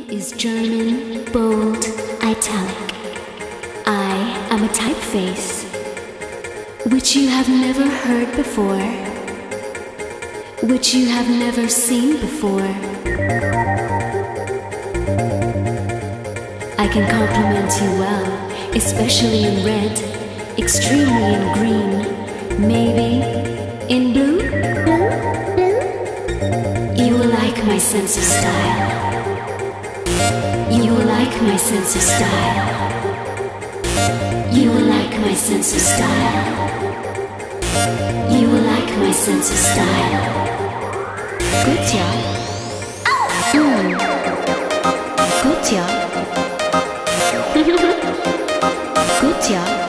is German, bold, italic. I am a typeface, which you have never heard before, which you have never seen before. I can compliment you well, especially in red, extremely in green, maybe in blue. You will like my sense of style. You will like my sense of style. You will like my sense of style. You will like my sense of style. Good job. Good job. Good job.